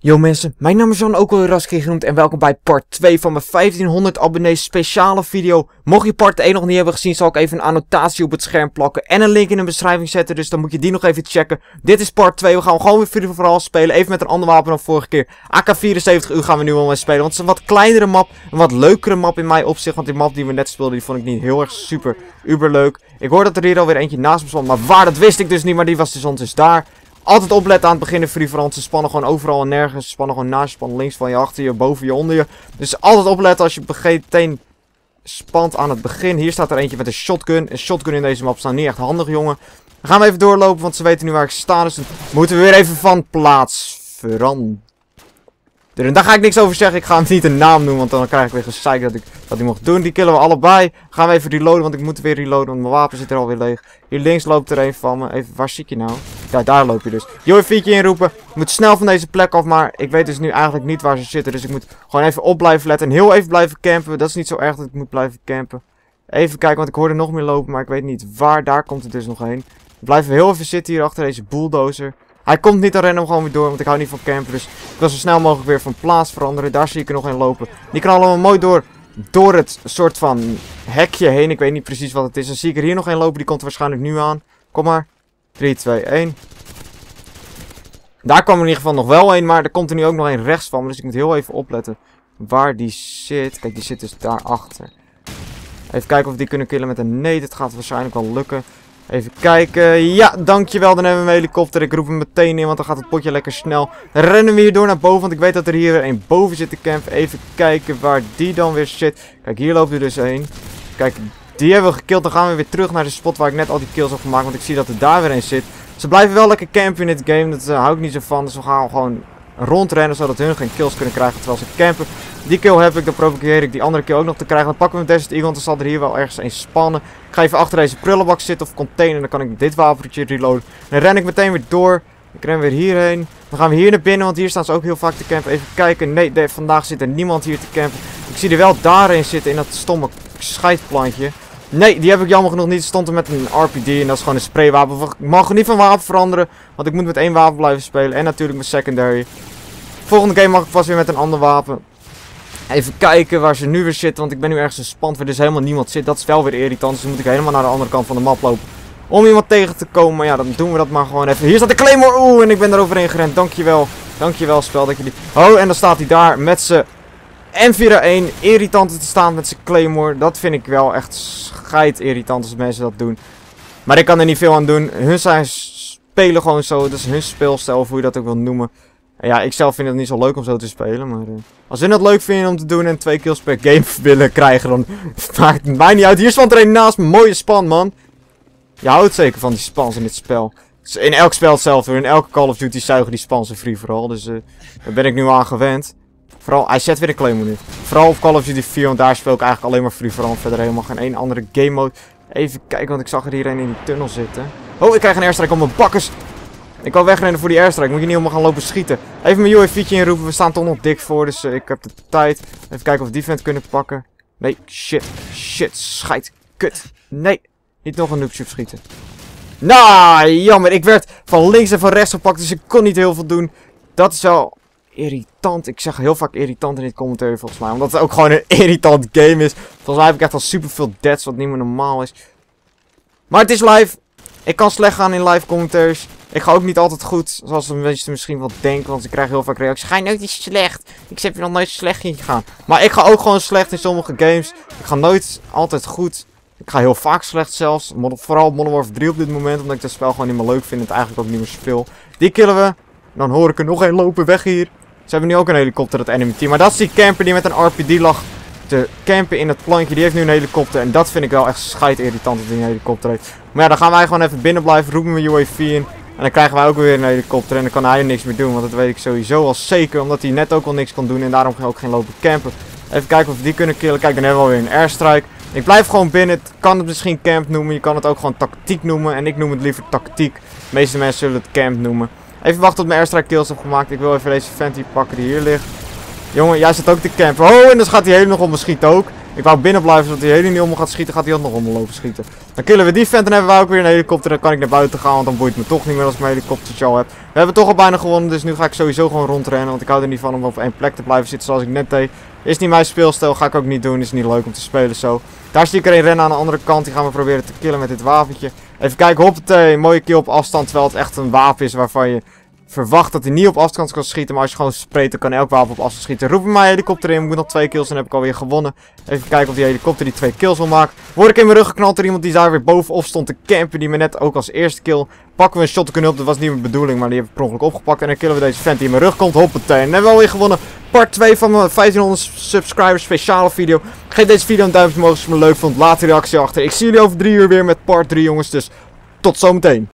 Yo mensen, mijn naam is Jan, ook wel Rasky genoemd en welkom bij part 2 van mijn 1500 abonnees speciale video. Mocht je part 1 nog niet hebben gezien, zal ik even een annotatie op het scherm plakken en een link in de beschrijving zetten, dus dan moet je die nog even checken. Dit is part 2, we gaan gewoon weer Free for All spelen, even met een ander wapen dan vorige keer. AK-74U gaan we nu al mee spelen, want het is een wat kleinere map, een wat leukere map in mijn opzicht, want die map die we net speelden, die vond ik niet heel erg super uber leuk. Ik hoorde dat er hier alweer eentje naast me stond, maar waar, dat wist ik dus niet, maar die was dus ondertussen daar. Altijd opletten aan het begin in Free for All. Ze spannen gewoon overal en nergens. Ze spannen gewoon naast je, spannen links van je, achter je, boven je, onder je. Dus altijd opletten als je meteen spant aan het begin. Hier staat er eentje met een shotgun. Een shotgun in deze map staat niet echt handig, jongen. Dan gaan we even doorlopen, want ze weten nu waar ik sta. Dus dan moeten we weer even van plaats veranderen. Daar ga ik niks over zeggen. Ik ga hem niet een naam noemen, want dan krijg ik weer gezeik dat hij mocht doen. Die killen we allebei. Gaan we even reloaden, want ik moet weer reloaden, want mijn wapen zit er alweer leeg. Hier links loopt er een van me. Even, waar zie ik je nou? Ja, daar loop je dus. UAV'tje inroepen. Ik moet snel van deze plek af, maar ik weet dus nu eigenlijk niet waar ze zitten. Dus ik moet gewoon even op blijven letten en heel even blijven campen. Dat is niet zo erg dat ik moet blijven campen. Even kijken, want ik hoorde nog meer lopen, maar ik weet niet waar. Daar komt het dus nog heen. We blijven heel even zitten hier achter deze bulldozer. Hij komt niet, dan rennen we gewoon weer door, want ik hou niet van campen. Dus ik wil zo snel mogelijk weer van plaats veranderen. Daar zie ik er nog een lopen. Die kan allemaal mooi door het soort van hekje heen. Ik weet niet precies wat het is. Dan zie ik er hier nog een lopen, die komt er waarschijnlijk nu aan. Kom maar. 3, 2, 1. Daar kwam er in ieder geval nog wel een, maar er komt er nu ook nog een rechts van me. Dus ik moet heel even opletten waar die zit. Kijk, die zit dus daarachter. Even kijken of we die kunnen killen met een nade. Het gaat waarschijnlijk wel lukken. Even kijken. Ja, dankjewel. Dan hebben we een helikopter. Ik roep hem meteen in, want dan gaat het potje lekker snel. Dan rennen we hier door naar boven, want ik weet dat er hier weer een boven zit te campen. Even kijken waar die dan weer zit. Kijk, hier loopt er dus heen. Kijk, die hebben we gekild. Dan gaan we weer terug naar de spot waar ik net al die kills heb gemaakt, want ik zie dat er daar weer een zit. Ze blijven wel lekker campen in dit game. Dat hou ik niet zo van. Dus we gaan gewoon rondrennen, zodat hun geen kills kunnen krijgen terwijl ze campen. Die kill heb ik, dan probeer ik die andere kill ook nog te krijgen. Dan pakken we een Desert Eagle, want dan zal er hier wel ergens een spannen. Ik ga even achter deze prullenbak zitten of container, dan kan ik dit wapentje reloaden. Dan ren ik meteen weer door. Ik ren weer hierheen. Dan gaan we hier naar binnen, want hier staan ze ook heel vaak te campen. Even kijken. Nee, vandaag zit er niemand hier te campen. Ik zie er wel daarin zitten, in dat stomme scheidplantje. Nee, die heb ik jammer genoeg niet. Stond er met een RPD en dat is gewoon een spraywapen. Ik mag niet van wapen veranderen, want ik moet met één wapen blijven spelen. En natuurlijk mijn secondary. Volgende game mag ik vast weer met een ander wapen. Even kijken waar ze nu weer zitten, want ik ben nu ergens gespand waar dus helemaal niemand zit. Dat is wel weer irritant, dus dan moet ik helemaal naar de andere kant van de map lopen. Om iemand tegen te komen, maar ja, dan doen we dat maar gewoon even. Hier staat de Claymore, oeh, en ik ben er overheen gerend. Dankjewel. Dankjewel, spel, dat jullie... Oh, en dan staat hij daar met zijn M4A1. Irritant te staan met zijn Claymore. Dat vind ik wel echt scheid irritant als mensen dat doen. Maar ik kan er niet veel aan doen. Hun spelen gewoon zo, dat is hun speelstijl, of hoe je dat ook wil noemen. En ja, ik zelf vind het niet zo leuk om zo te spelen, maar als hun dat leuk vinden om te doen en 2 kills per game willen krijgen, dan maakt het mij niet uit. Hier stond er een naast me, mooie span, man. Je houdt zeker van die spans in dit spel. In elk spel hetzelfde, in elke Call of Duty zuigen die spans in Free for All, dus daar ben ik nu aan gewend. Vooral, hij zet weer een Claymore nu. Vooral op Call of Duty 4, want daar speel ik eigenlijk alleen maar Free for All, verder helemaal geen één andere game mode. Even kijken, want ik zag er hier een in die tunnel zitten. Oh, ik krijg een airstrike op mijn bakkers. Ik kan wegrennen voor die airstrike. Moet je niet helemaal gaan lopen schieten. Even mijn UAV'tje inroepen. We staan toch nog dik voor. Dus ik heb de tijd. Even kijken of we die vent kunnen pakken. Nee, shit. Shit, scheid. Kut. Nee. Niet nog een noobship schieten. Nou, jammer. Ik werd van links en van rechts gepakt. Dus ik kon niet heel veel doen. Dat is wel irritant. Ik zeg heel vaak irritant in dit commentaar volgens mij. Omdat het ook gewoon een irritant game is. Volgens mij heb ik echt al superveel deaths. Wat niet meer normaal is. Maar het is live. Ik kan slecht gaan in live commentaries. Ik ga ook niet altijd goed, zoals de mensen misschien wel denken, want ik krijg heel vaak reacties. Ga je nooit iets slecht? Ik heb je nog nooit slecht in gegaan. Maar ik ga ook gewoon slecht in sommige games. Ik ga nooit altijd goed. Ik ga heel vaak slecht zelfs. Vooral Modern Warfare 3 op dit moment, omdat ik dat spel gewoon niet meer leuk vind en het eigenlijk ook niet meer speel. Die killen we. Dan hoor ik er nog één lopen, weg hier. Ze hebben nu ook een helikopter, dat enemy team. Maar dat is die camper die met een RPD lag te campen in het plantje. Die heeft nu een helikopter. En dat vind ik wel echt scheidirritant dat hij een helikopter heeft. Maar ja, dan gaan wij gewoon even binnen blijven. Roepen we UAV in. En dan krijgen wij ook weer een helikopter. En dan kan hij er niks meer doen. Want dat weet ik sowieso al zeker. Omdat hij net ook al niks kon doen. En daarom ook geen lopen campen. Even kijken of we die kunnen killen. Kijk, dan hebben we alweer een airstrike. Ik blijf gewoon binnen. Ik kan het misschien camp noemen. Je kan het ook gewoon tactiek noemen. En ik noem het liever tactiek. De meeste mensen zullen het camp noemen. Even wachten tot mijn airstrike kills heb gemaakt. Ik wil even deze vent hier pakken die hier ligt. Jongen, jij zit ook te campen. Oh, en dan gaat hij helemaal nog op me schieten ook. Ik wou binnen blijven, zodat hij helemaal niet om me gaat schieten. Gaat hij ook nog om me lopen schieten. Dan killen we die vent en hebben we ook weer een helikopter. Dan kan ik naar buiten gaan, want dan boeit me toch niet meer als ik mijn helikoptertje al heb. We hebben toch al bijna gewonnen, dus nu ga ik sowieso gewoon rondrennen. Want ik hou er niet van om op één plek te blijven zitten zoals ik net deed. Is niet mijn speelstijl, ga ik ook niet doen. Is niet leuk om te spelen zo. Daar zie ik er een rennen aan de andere kant. Die gaan we proberen te killen met dit wapentje. Even kijken, hoppatee. Mooie kill op afstand, terwijl het echt een wapen is waarvan je verwacht dat hij niet op afstand kan schieten. Maar als je gewoon spreekt, dan kan elk wapen op afstand schieten. Roep mijn helikopter in. Ik moet nog 2 kills en dan heb ik alweer gewonnen. Even kijken of die helikopter die 2 kills wil maken. Word ik in mijn rug geknald door iemand die daar weer bovenop stond te campen. Die me net ook als eerste kill. Pakken we een shotgun op. Dat was niet mijn bedoeling, maar die heb ik per ongeluk opgepakt. En dan killen we deze vent die in mijn rug komt. Hoppatee. En dan hebben we alweer gewonnen. Part 2 van mijn 1500 subscribers speciale video. Geef deze video een duimpje omhoog als je me leuk vond. Laat een reactie achter. Ik zie jullie over 3 uur weer met part 3, jongens. Dus tot zometeen.